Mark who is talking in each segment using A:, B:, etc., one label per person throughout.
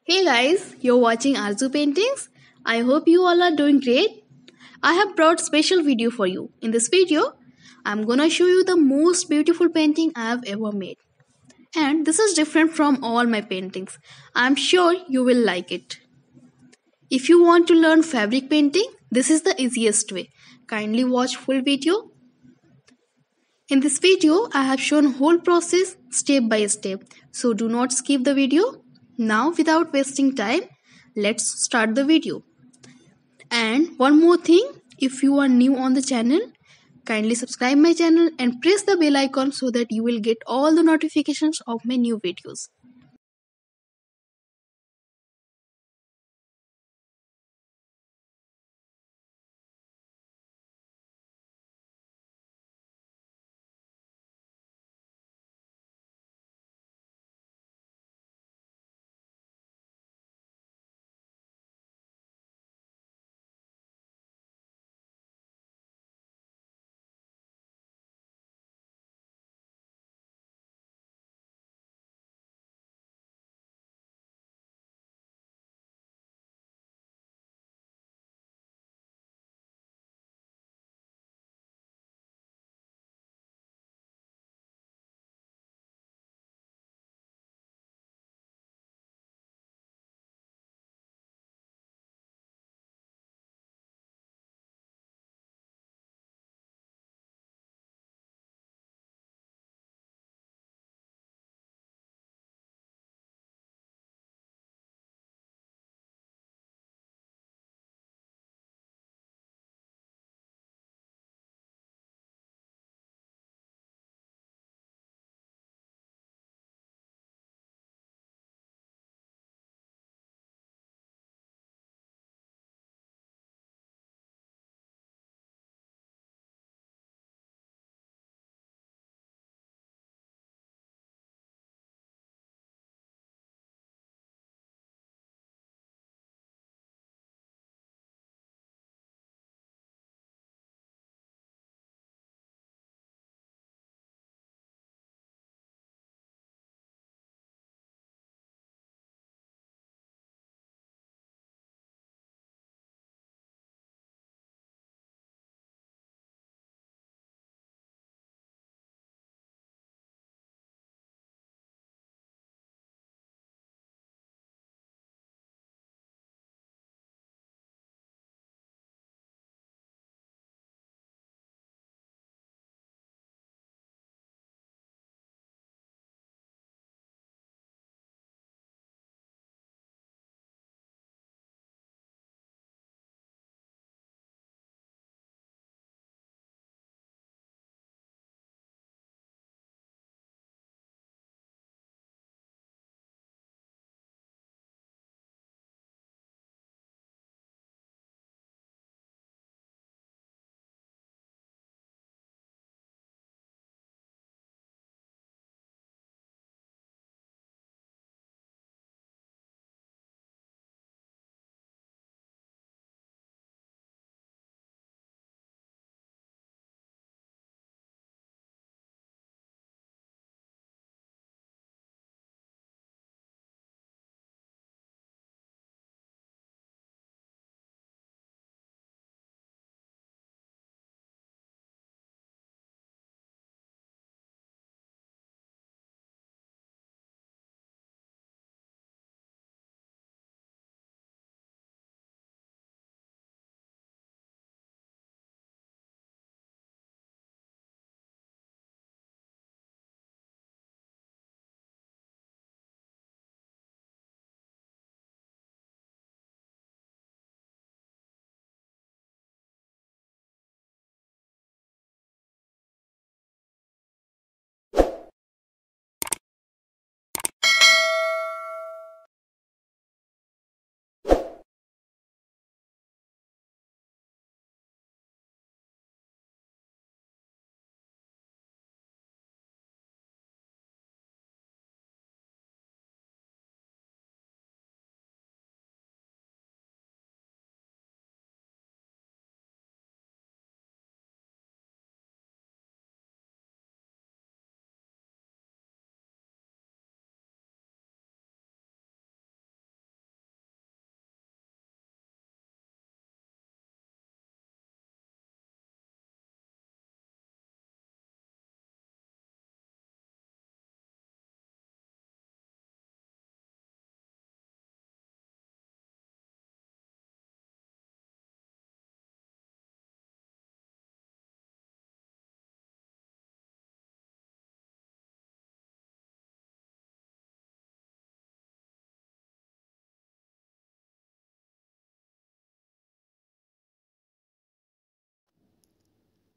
A: Hey guys, you're watching Arzu Paintings. I hope you all are doing great. I have brought special video for you. In this video, I'm gonna show you the most beautiful painting I have ever made. And this is different from all my paintings. I'm sure you will like it. If you want to learn fabric painting, this is the easiest way. Kindly watch full video. In this video, I have shown whole process step by step. So do not skip the video. Now without wasting time, let's start the video. And one more thing, if you are new on the channel, kindly subscribe my channel and press the bell icon so that you will get all the notifications of my new videos.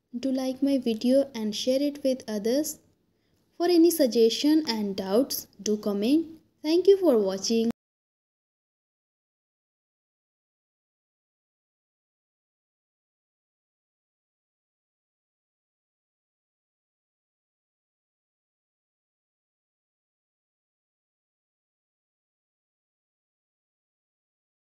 A: Do like my video and share it with others. For any suggestion and doubts, do comment. Thank you for watching.